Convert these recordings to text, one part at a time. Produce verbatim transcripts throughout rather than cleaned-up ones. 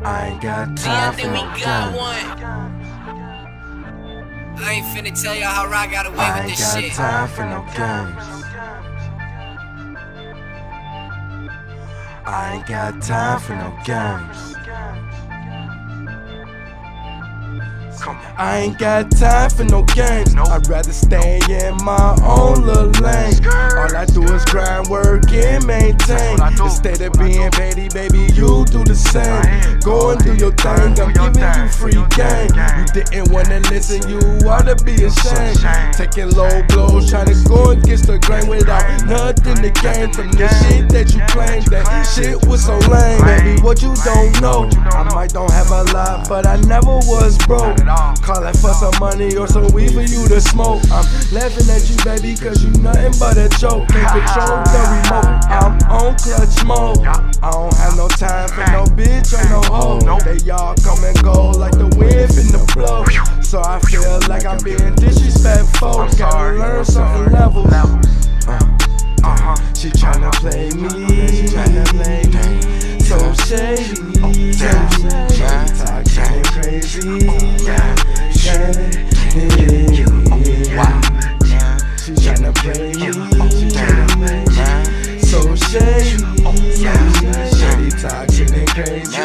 I ain't got See, I time for think we no got games. one. I ain't finna tell y'all how I got away I with ain't this got shit. time for no games. I ain't got time for no games. I ain't got time for no games. I'd rather stay in my own little lane. All I do is grind, work, and maintain. Instead of being petty, baby, you do the same. Go and do your thing, I'm giving you free game. You didn't wanna listen, you ought to be ashamed. Taking low blows, trying to go against the grain without nothing to gain from the shit that you claim. That shit was so lame, baby. What you don't know, I might don't have a lot, but I never was broke. Calling for some money or some weed for you to smoke. I'm laughing at you, baby, cause you nothing but a joke. Can't control the remote, I'm on clutch mode. I don't have no time for no bitch or no hoe. They all come and go like the wind finna blow. So I feel like I'm being disrespectful. Gotta learn certain levels. Uh, she tryna play me, she tryna play me. So shady, shady, talking and crazy. She tryna play me, she tryna play me. So shady, shady, talking and crazy.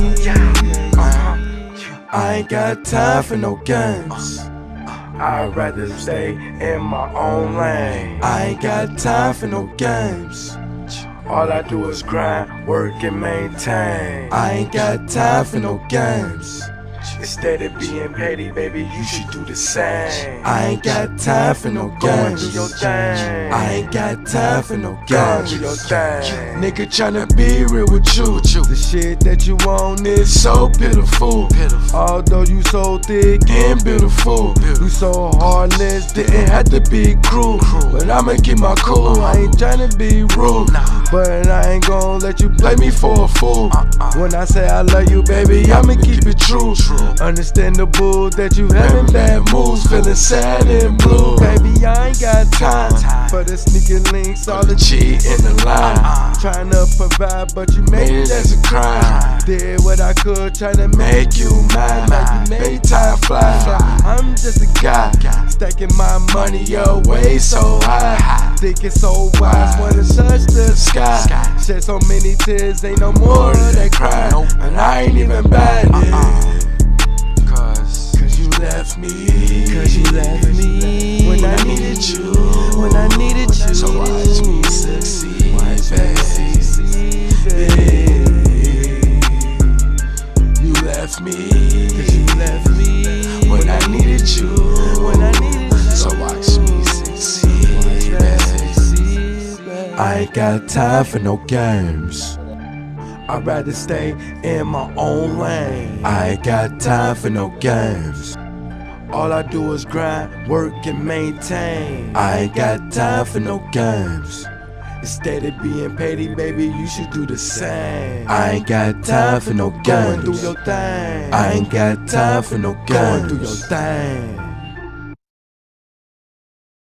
I ain't got time for no games. I'd rather stay in my own lane. I ain't got time for no games. All I do is grind, work, and maintain. I ain't got time for no games. Instead of being petty, baby, you should do the same. I ain't got time for no games. Do your thing. I ain't got time for no games. Do your thing. Nigga tryna be real with you. The shit that you want is so pitiful. Although you so thick and beautiful, you so heartless, didn't have to be cruel. But I'ma keep my cool. I ain't tryna be rude, but I ain't gon' let you play me for a fool. When I say I love you, baby, I'ma keep it true. Understandable that you having bad moves, feeling sad and blue. Baby, I ain't got time for the sneaking links, all the cheat in the line. Trying to provide, but you made it as a crime. Did what I could, trying to make you mine. Like you made time fly. I'm just a guy, stacking my money away so high. Thinking so wise, wanna touch the sky. Shed so many tears, ain't no more of that cry. And I ain't even bad. Left me, cause you left me when I needed you, when I needed you. So watch me succeed, baby. You left me, cause you left me when I needed you, when I needed you. So watch me succeed, baby. I ain't got time for no games. I'd rather stay in my own lane. I ain't got time for no games. All I do is grind, work, and maintain. I ain't got time for no games. Instead of being petty, baby, you should do the same. I ain't got time for no games. Go and do your thing. I ain't got time for no games. Go and do your thing.